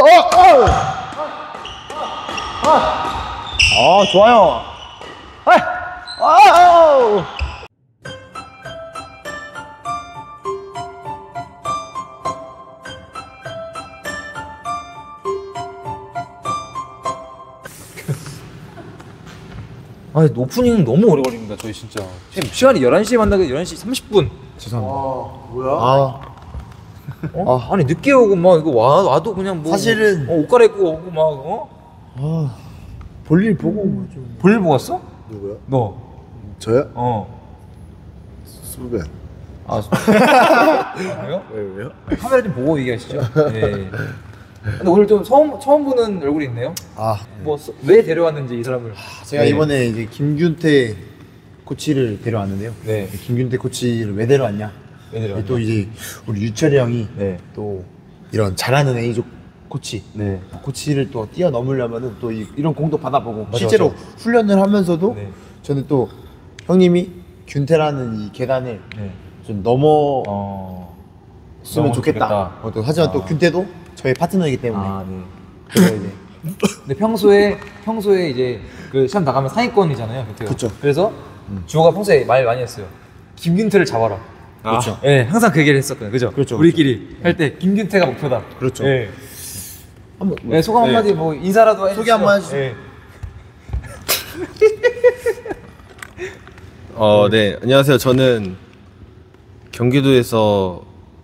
좋아요. 아니 오프닝 너무 오래 걸립니다 저희 진짜. 지금 시간이 11시에 만나게 11시 30분. 죄송합니다. 뭐야? 아니 늦게 오고 막 이거 와도 그냥 뭐 사실은 옷 갈아입고 오고 막 볼일 보고 좀. 볼일 보고 왔어? 누구야? 너. 저요? 수빈. 그래요? 왜요? 카메라 좀 보고 얘기하시죠. 네. 근데 오늘 좀 처음 보는 얼굴이 있네요. 뭐 왜 데려왔는지 이 사람을. 제가 이번에 이제 김균태 코치를 데려왔는데요. 네. 김균태 코치를 왜 데려왔냐? 또 이제 우리 유철이 형이 또 이런 잘하는 A조 코치, 코치를 또 뛰어넘으려면은 또 이런 공도 받아보고 실제로 훈련을 하면서도 저는 또 형님이 균태라는 이 계단을 좀 넘었으면 좋겠다. 또 하지만 또 균태도 저의 파트너이기 때문에. 그래서 이제 근데 평소에 이제 그 시험 나가면 상위권이잖아요. 그쵸. 그래서 주호가 평소에 말 많이 했어요. 김균태를 잡아라. 그렇죠. 네, 항상 그 얘기를 했었거든요. 그죠? 그렇죠. 우리끼리 할 때 김균태가 목표다. 그렇죠. 네. 한번 소감 한마디 뭐 인사라도 해주시죠. 소개 한번 해주시죠. 네, 안녕하세요. 저는 경기도에서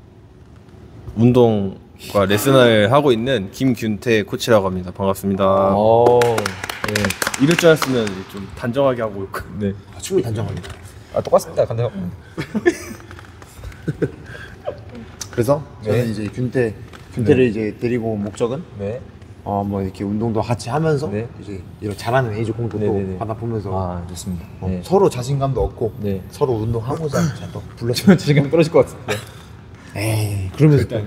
운동과 레슨을 하고 있는 김균태 코치라고 합니다. 반갑습니다. 네, 이럴 줄 알았으면 좀 단정하게 하고 올까. 네. 충분히 단정합니다. 똑같습니다. 간다. 그래서 저는 이제 균태를 이제 데리고 온 목적은 뭐 이렇게 운동도 같이 하면서 이제 이런 잘하는 A조 공도 또 받아보면서 좋습니다. 서로 자신감도 얻고 서로 운동하고자 제가 또 불렀어요. 자신감 떨어질 것 같은데. 에이 그러면서 또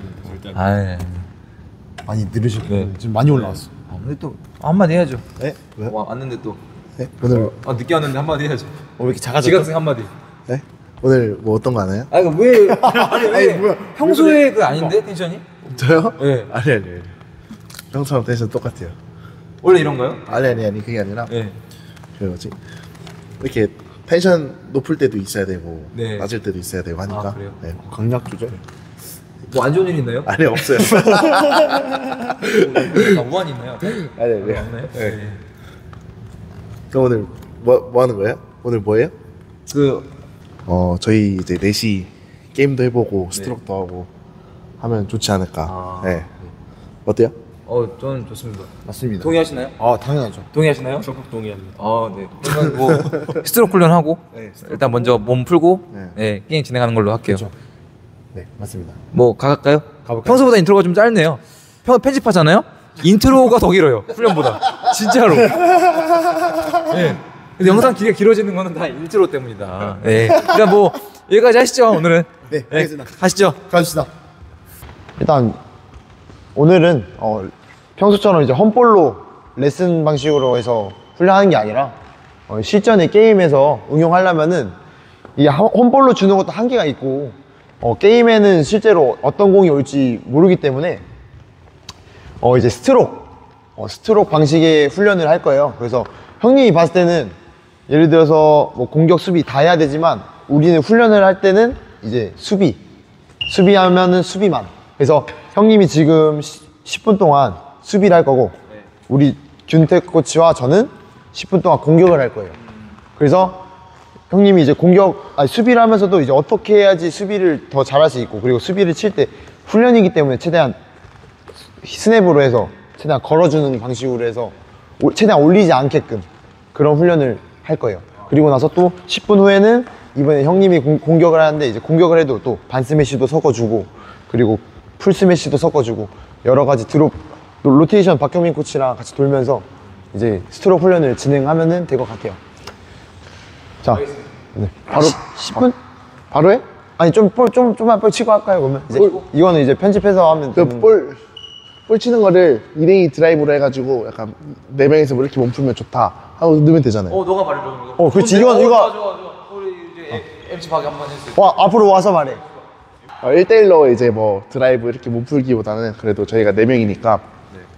많이 늘으시고 지금 많이 올라왔어. 근데 또 한마디 해야죠. 네? 왜? 왔는데 또 네? 오늘 늦게 왔는데 한마디 해야죠. 왜 이렇게 작아졌어? 지각생 한마디. 네? 오늘 뭐 어떤 거 하나요? 이거 왜? 아니 뭐야? 평소에 그 아닌데 텐션이? 저요? 네. 아니. 평소랑 텐션 똑같아요. 원래 이런가요? 아니 그게 아니라 네. 그 뭐지? 이렇게 텐션 높을 때도 있어야 되고 네. 낮을 때도 있어야 되고 하니까. 그래요? 네. 강약 조절. 뭐 안 좋은 일 있나요? 아니 없어요. 우한 있나요? 아니. 없나요? 네. 그럼 오늘 뭐 하는 거예요? 오늘 뭐예요? 저희 이제 4시 게임도 해보고 스트로크도 하고 하면 좋지 않을까. 네. 어때요? 저는 좋습니다. 맞습니다. 동의하시나요? 당연하죠. 동의하시나요? 적극 동의합니다. 네. 그러면 뭐 스트로크 훈련하고 일단 먼저 몸 풀고 게임 진행하는 걸로 할게요. 그렇죠. 네, 맞습니다. 뭐 갈까요? 가볼까요? 평소보다 인트로가 좀 짧네요. 편집하잖아요? 인트로가 더 길어요. 훈련보다. 진짜로. 네. 근데 영상 길어지는 거는 다 인트로 때문이다. 네. 그러니까 뭐 여기까지 하시죠. 오늘은. 네, 알겠습니다. 가시죠. 가봅시다. 일단 오늘은 평소처럼 이제 험볼로 레슨 방식으로 해서 훈련하는 게 아니라 실전에 게임에서 응용하려면은 이 험볼로 주는 것도 한계가 있고 게임에는 실제로 어떤 공이 올지 모르기 때문에 이제 스트로크 방식의 훈련을 할 거예요. 그래서 형님이 봤을 때는 예를 들어서 뭐 공격 수비 다 해야 되지만 우리는 훈련을 할 때는 이제 수비하면은 수비만. 그래서 형님이 지금 10분 동안 수비를 할 거고 우리 균태 코치와 저는 10분 동안 공격을 할 거예요. 그래서 형님이 이제 수비를 하면서도 이제 어떻게 해야지 수비를 더 잘할 수 있고, 그리고 수비를 칠 때 훈련이기 때문에 최대한 스냅으로 해서 최대한 걸어주는 방식으로 해서 최대한 올리지 않게끔 그런 훈련을 할 거예요. 그리고 나서 또 10분 후에는 이번에 형님이 공격을 하는데 이제 공격을 해도 또 반스매시도 섞어주고 그리고 풀스매시도 섞어주고 여러 가지 로테이션 박경민 코치랑 같이 돌면서 이제 스트로크 훈련을 진행하면 될 것 같아요. 자, 네. 바로 10분? 바로 해? 아니 좀만 볼 치고 할까요? 그러면 이제 이거는 이제 편집해서 하면 볼 치는 거를 2대2 드라이브로 해가지고 약간 4명이서 뭐 이렇게 몸 풀면 좋다 하고 넣으면 되잖아요. 너가 말해줘. 그렇지. 이거 좋아. 우리 이제 MC 박이 한번 해주세요. 앞으로 와서 말해. 1대1로 이제 뭐 드라이브 이렇게 몸 풀기보다는 그래도 저희가 4명이니까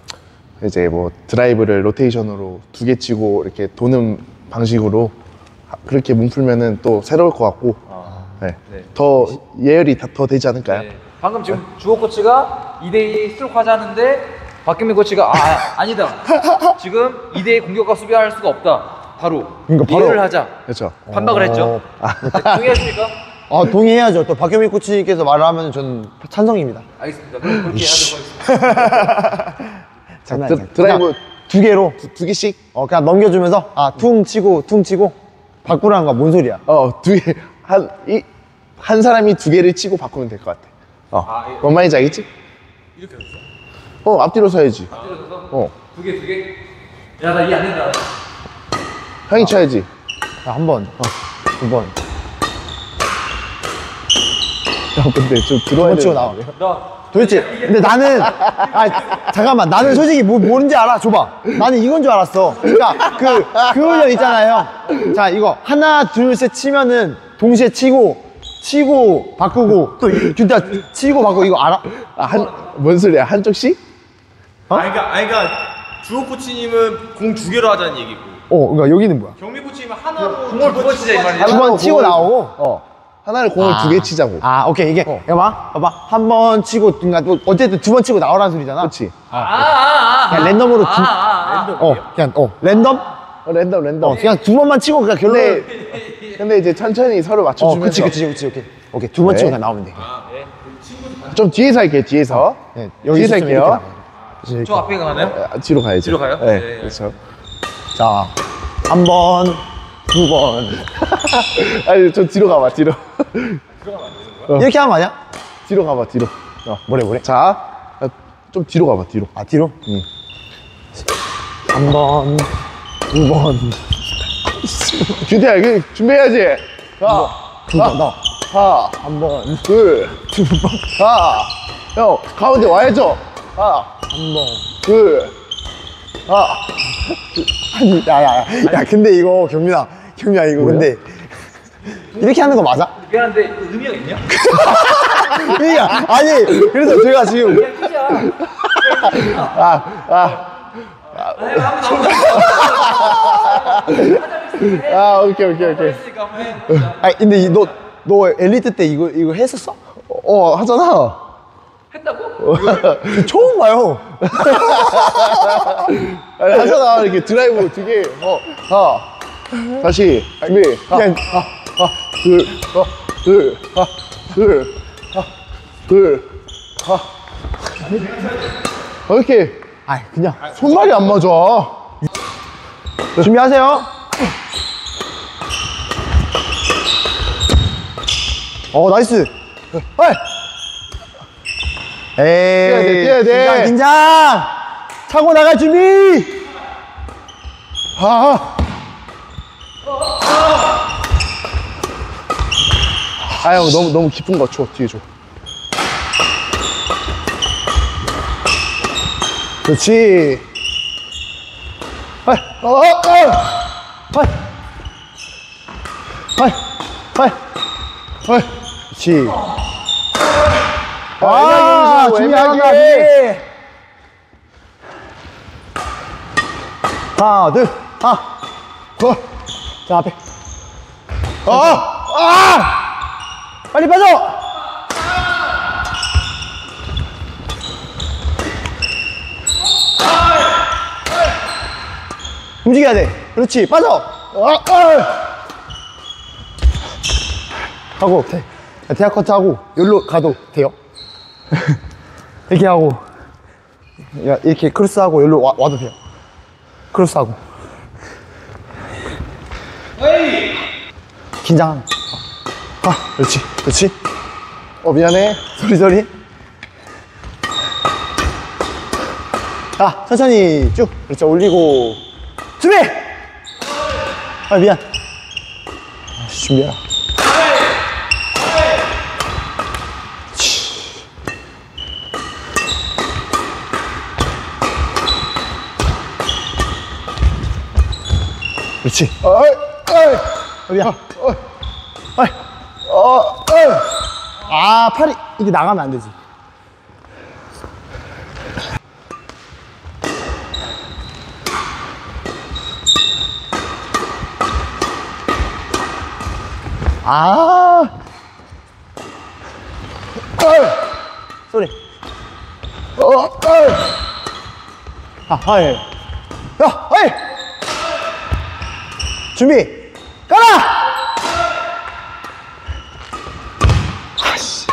이제 뭐 드라이브를 로테이션으로 2개 치고 이렇게 도는 방식으로 그렇게 몸풀면은 또 새로울 것 같고 네. 네. 더 예열이 더 되지 않을까요? 네. 방금 지금 주호 코치가 2대2 스트로크 하자는데 박경민 코치가 아니다. 지금 2대2 공격과 수비할 수가 없다. 바로 그러니까 바로- 예열을 하자. 그렇죠. 반박을 했죠. 동의하십니까? 동의해야죠. 또 박경민 코치님께서 말을 하면 저는 찬성입니다. 알겠습니다. 그럼 그렇게 하도록 하겠습니다. 장난이야. 드라이브 2개로 2개씩 그냥 넘겨주면서 퉁 치고 바꾸라는 거 뭔 소리야? 2개 한 사람이 2개를 치고 바꾸면 될 것 같아. 뭔 말인지 알겠지? 이렇게 했어. 앞뒤로 서야지. 앞뒤로 서서 두 개. 야, 나 이해 안 된다. 형이 쳐야지. 한 번, 두 번. 근데 좀 두 들어야 번 치고 돼. 나와. 나 도대체 근데 나는 잠깐만 나는 솔직히 뭔지 알아. 줘봐. 나는 이건 줄 알았어. 그러니까 그 훈련 있잖아요. 자 이거 하나 둘 셋 치면은 동시에 치고 바꾸고 또 진짜 치고 바꾸고 이거 알아? 뭔 소리야? 한쪽씩? 그러니까 주호 코치님은 공 2개로 하자는 얘기고 그러니까 여기는 뭐야? 경민 코치님은 하나로 공을 두 번 치자 이 말이야. 두 번 치고 나오고. 하나를 공을 2개 치자고. 오케이 이게 봐봐 한 번 치고 그러니까 또 어쨌든 두 번 치고 나오라는 소리잖아. 그렇지. 그냥 랜덤으로 랜덤? 랜덤. 그냥 두 번만 치고 그냥 결론. 근데 이제 천천히 서로 맞춰주면서. 그치 오케이 두 번 네. 치고 그냥 나오면 돼. 좀 뒤에서 할게요. 뒤에서. 네, 뒤에서 있으면 이렇게 할게요. 나가요. 저 앞에 가나요? 뒤로 가야죠. 뒤로 가요? 네. 네. 그렇죠. 자, 한 번, 두 번. 아니, 저 뒤로 가봐. 뒤로. 이렇게 하는 거 아니야? 뒤로 가봐. 뒤로. 뭐래? 자, 좀 뒤로 가봐. 뒤로. 뒤로? 응. 한 번, 두 번. 규태야, 이거 준비해야지. 두 번, 너. 한 번, 둘, 두 번. 형, 가운데 와야죠. 한 번. 둘, 아니, 야, 근데 이거, 경민아, 이거 근데. 이렇게 하는 거 맞아? 미안한데 그 의미가 있냐? 그러니까, 아니, 그래서 제가 지금. 그냥 끼자. 오케이. 근데 너 엘리트 때 이거 했었어? 하잖아. 했다고? 처음 봐요. 아니, 하잖아. 이렇게 드라이브 2개. 다시. 준비. 그냥, 둘. 이렇게 그냥. 손발이 안 맞아. 준비하세요. 나이스. 에이. 뛰어야 돼. 긴장. 차고 나갈 준비. 형, 너무 깊은 거 줘. 뒤에 줘. 그렇지. 그렇지. 준비하기. 하나, 둘, 자, 앞에. 빨리 빠져! 움직여야 돼. 그렇지, 빠져! 하고, 대학 커트 하고, 여기로 가도 돼요. 이렇게 하고, 이렇게 크로스 하고, 여기로 와도 돼요. 크로스 하고. 긴장하는. 그렇지. 미안해. 소리. 자, 천천히 쭉. 그렇지, 올리고. 준비! 미안. 준비해라. 그렇지. 미안. 팔이 이게 나가면 안 되지. 아. 소리. 하이. 야, 하이. 준비. 가라. 아씨.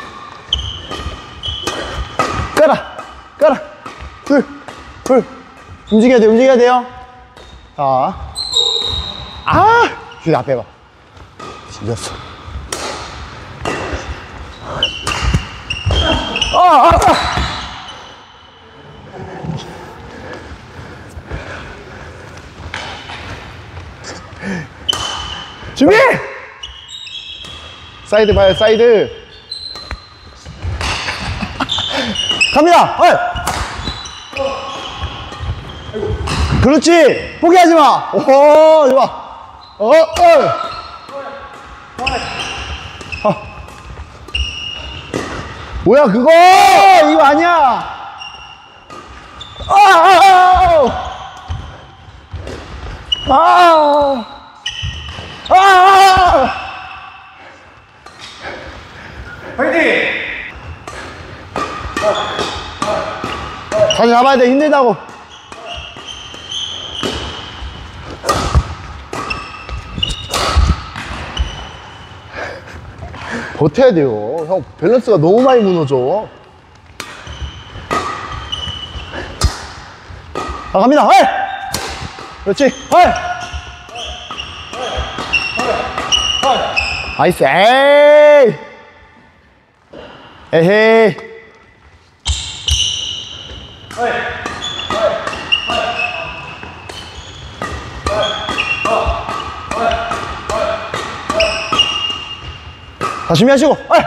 가라. 둘. 움직여야 돼, 움직여야 돼요. 자. 그 앞에 봐. 질렸어. 준비! 사이드 봐요, 사이드. 갑니다! 그렇지! 포기하지 마! 오, 좋아! 뭐야, 그거! 이거 아니야! 파이팅! 다시 잡아야 돼, 힘들다고. 버텨야 돼요. 형, 밸런스가 너무 많이 무너져. 갑니다. 헐! 그렇지. 헐! 나이스. 에이! 에헤이. 자, 준비하시고. 헐!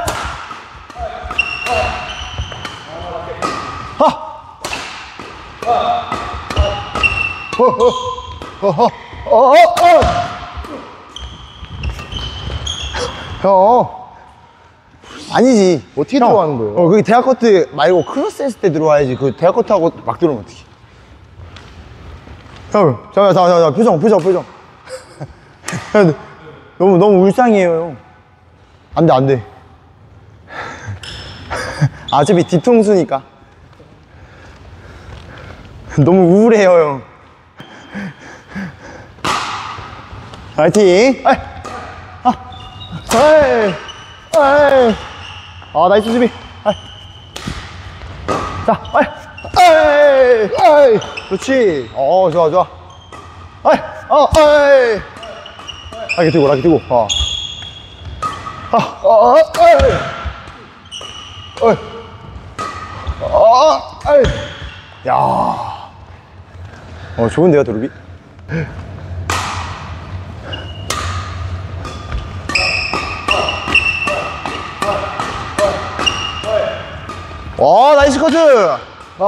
형. 아니지. 어떻게 형, 들어가는 거예요? 그게 대학 커트 말고 크로스 했을 때 들어와야지. 그 대학 커트하고 막 들어오면 어떡해. 형, 잠깐만, 표정. 형, 너무 울상이에요, 형. 안 돼. 어차피 뒤통수니까. 너무 우울해요, 형. 파이팅! 나이스 수비. 자, 그렇지. 좋아. 라켓 들고. 야. 좋은데요, 도루비? 나이스 커트!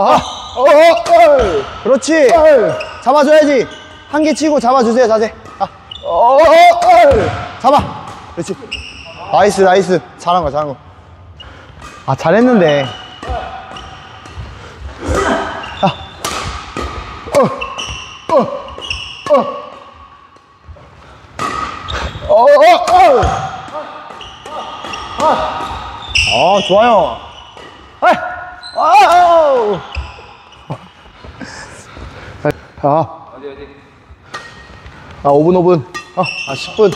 그렇지! 잡아줘야지! 한 개 치고 잡아주세요, 자세. 잡아! 그렇지. 나이스. 잘한 거. 잘했는데. 좋아요. 5분. 10분.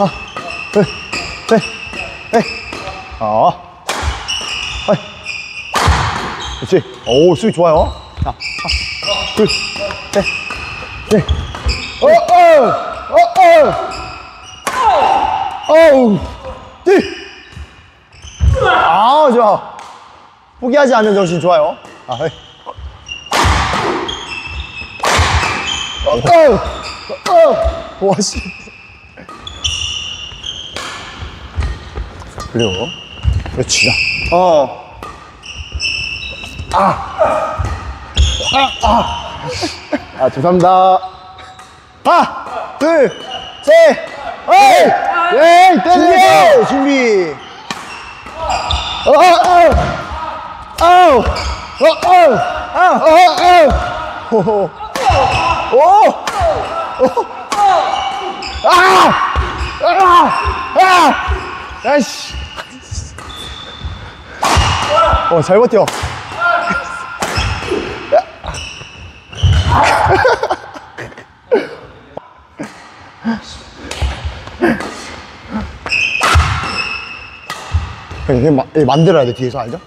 그렇지. 수비 좋아요. 둘, 셋, 넷. 좋아. 포기하지 않는 정신 좋아요. 와, 씨. 그래요. 그렇지. 죄송합니다. 하나, 둘, 셋, 때려! 준비. 야이씨. 잘 버텨. 이게 만들어야 돼, 뒤에서. 알죠?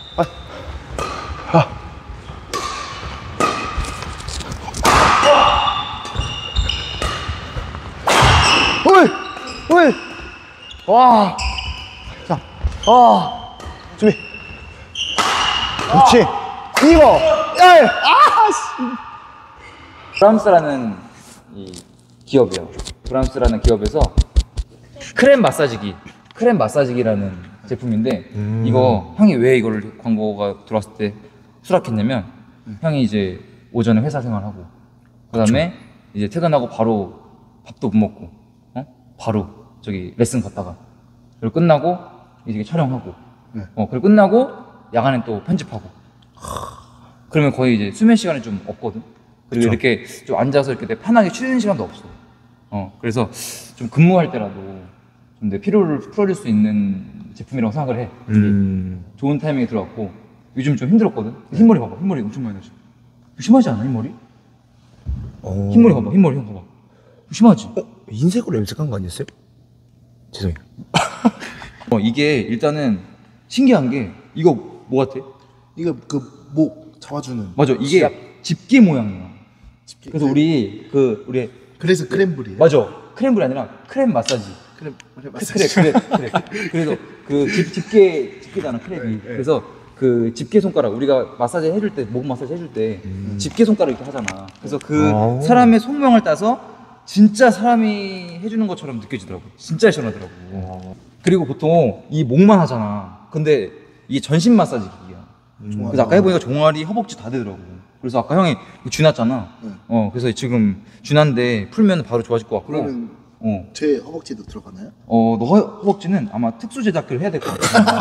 헐! 와! 자, 준비. 그렇지. 이거! 야! 브람스라는 이 기업이에요. 브람스라는 기업에서 크렘 마사지기라는 제품인데 이거 형이 왜 이걸 광고가 들어왔을 때 수락했냐면 형이 이제 오전에 회사 생활하고 그다음에 이제 퇴근하고 바로 밥도 못 먹고 바로 저기 레슨 갔다가 그리고 끝나고 이제 촬영하고 그리고 끝나고 야간에 또 편집하고 그러면 거의 이제 수면 시간이 좀 없거든. 그리고 이렇게 좀 앉아서 이렇게 내 편하게 쉬는 시간도 없어. 그래서 좀 근무할 때라도 좀 내 피로를 풀어줄 수 있는 제품이라고 생각을 해. 좋은 타이밍에 들어왔고 요즘 좀 힘들었거든. 흰머리 봐봐. 흰머리 엄청 많이 나지. 심하지 않아 흰머리? 흰머리 봐봐. 흰머리 형 봐봐. 심하지? 흰색으로 염색한 거 아니었어요? 죄송해요. 이게 일단은 신기한 게 이거 뭐 같아? 이거 그 목 잡아주는. 맞아. 이게 집게 모양이야. 그래서 우리 그래서 크렘블이에요. 맞아. 크렘블이 아니라 크렘 마사지. 크렘 그래. 마사지. 그래서 그 집게잖아 크렘이. 그래서 그 집게 손가락 우리가 마사지 해줄 때 목 마사지 해줄 때 집게 손가락 이렇게 하잖아. 그래서 그 사람의 손모양을 따서 진짜 사람이 해주는 것처럼 느껴지더라고. 진짜 시원하더라고. 그리고 보통 이 목만 하잖아. 근데 이게 전신 마사지 기기야. 그래서 아까 해보니까 종아리, 허벅지 다 되더라고. 그래서 아까 형이 쥐났잖아. 그래서 지금 쥐난데 풀면 바로 좋아질 것 같고. 그러면 제 허벅지도 들어가나요? 너 허벅지는 아마 특수 제작기를 해야 될 것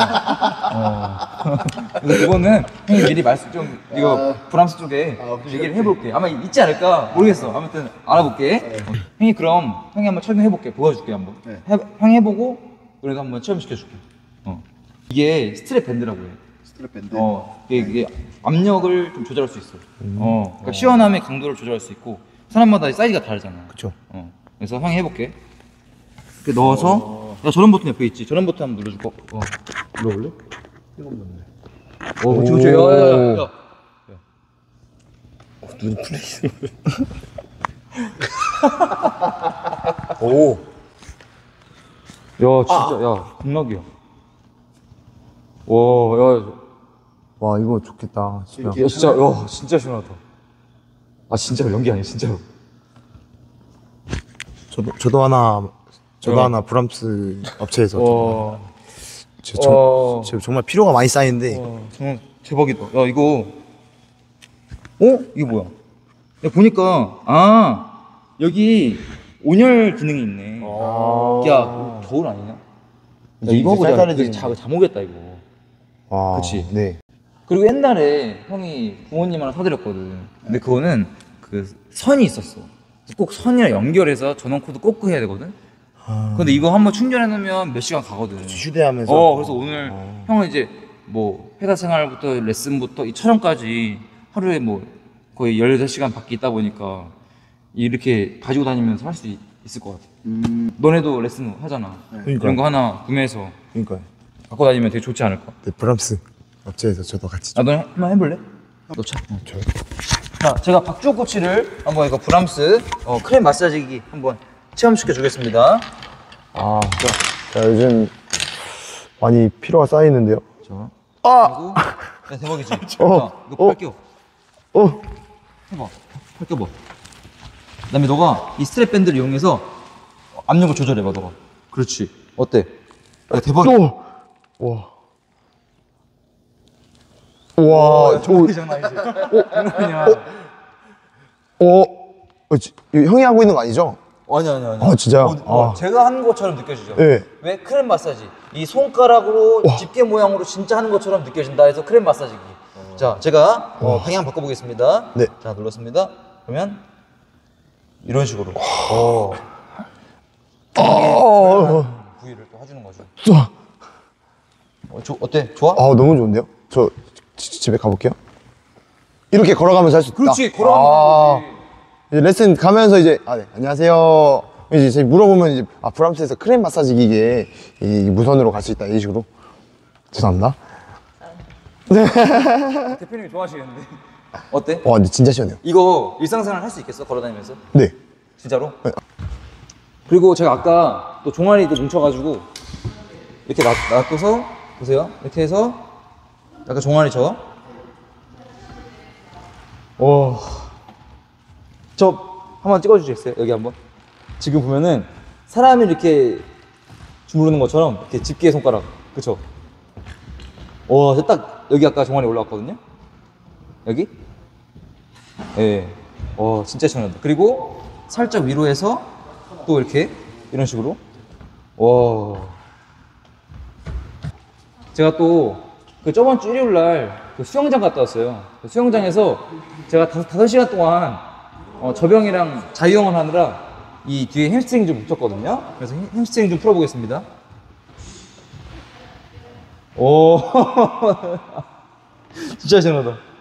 같아. 그래서 그거는 형이 미리 말씀 좀 이거 브람스 쪽에 좀 얘기를 해볼게. 아마 있지 않을까 모르겠어. 아무튼 알아볼게. 형이 그럼 형이 한번 착용해볼게. 보여줄게 한번. 형이 해보고 그래서 한번 체험시켜줄게. 이게 스트랩 밴드라고 해. 스트랩 밴드. 이게 압력을 좀 조절할 수 있어. 그러니까 시원함의 강도를 조절할 수 있고 사람마다 사이즈가 다르잖아. 그쵸. 그래서 형이 해볼게. 이렇게 넣어서 야 저런 버튼 옆에 있지. 저런 버튼 한번 눌러줄 거. 눌러볼래? 그치. 야야야야. 눈 풀리시는 오. 야 진짜 야 극락이야. 와, 이거 좋겠다. 진짜. 야 진짜 진짜 시원하다. 아 진짜로 연기 아니야 진짜로. 저도 하나 브람스 업체에서 정말 필요가 많이 쌓이는데 정말 대박이다. 야 이거 이게 뭐야? 야 보니까 여기 온열 기능이 있네. 야 겨울 아니냐? 야 이거 보자. 쌀쌀해지는 잠 오겠다 이거. 와, 그치? 네. 그리고 옛날에 형이 부모님 하나 사드렸거든. 근데 그거는 그 선이 있었어. 꼭 선이랑 연결해서 전원 코드 꼭 해야 되거든. 근데 이거 한번 충전해 놓으면 몇 시간 가거든. 휴대하면서. 그래서 오늘 형은 이제 뭐 회사 생활부터 레슨부터 이 촬영까지 하루에 뭐 거의 16시간 밖에 있다 보니까 이렇게 가지고 다니면서 할 수 있을 것 같아. 너네도 레슨 하잖아. 그런 거 하나 구매해서 그러니까요. 갖고 다니면 되게 좋지 않을까? 네, 브람스 업체에서 저도 같이. 너 한번 해볼래? 넣자. 저요? 자, 제가 박주호 코치를 한번 이거 브람스 크렘 마사지기 한번 체험시켜 주겠습니다. 자, 요즘 많이 피로가 쌓이는데요. 자, 그리고 야, 대박이지? 자, 이거 팔 끼워. 해봐. 팔 끼워봐. 그 다음에 너가 이 스트랩 밴드를 이용해서 압력을 조절해봐, 너가. 그렇지. 어때? 야, 대박이야. 와, 장난 아니지? 장난이야. 이거 형이 하고 있는 거 아니죠? 아니. 진짜요? 제가 하는 것처럼 느껴지죠? 네. 왜? 크렘 마사지. 이 손가락으로 집게 모양으로 진짜 하는 것처럼 느껴진다 해서 크렘 마사지기. 자, 제가 방향 바꿔보겠습니다. 네. 자, 눌렀습니다. 그러면 이런 식으로. 부위를 또 해주는 거죠. 쏘아. 어때? 좋아? 아, 너무 좋은데요? 저 집에 가볼게요. 이렇게 걸어가면서 할 수 있다. 그렇지, 걸어가면서 하는 거지. 이제 레슨 가면서 이제 네, 안녕하세요. 이제 물어보면 이제 브람스에서 크렘 마사지 기계 이 무선으로 갈 수 있다 이 식으로. 죄송합니다. 대표님이 좋아하시겠는데. 어때? 와, 근데 진짜 시원해요. 이거 일상생활 할 수 있겠어? 걸어다니면서? 네. 진짜로? 네. 그리고 제가 아까 또 종아리도 뭉쳐가지고 이렇게 놔둬서 보세요. 이렇게 해서 약간 종아리 저. 오. 저 한번 찍어주시겠어요? 여기 한번. 지금 보면은 사람이 이렇게 주무르는 것처럼 이렇게 집게 손가락. 그쵸? 와, 딱 여기 아까 종아리 올라왔거든요. 여기. 예. 와, 진짜 시원하다. 그리고 살짝 위로 해서 또 이렇게 이런 식으로. 와. 제가 또 그 저번 주 일요일 날 그 수영장 갔다 왔어요. 그 수영장에서 제가 5시간 동안 저병이랑 자유형을 하느라 이 뒤에 햄스트링 좀 붙였거든요. 그래서 햄스트링 좀 풀어보겠습니다. 오. 진짜 시원하다.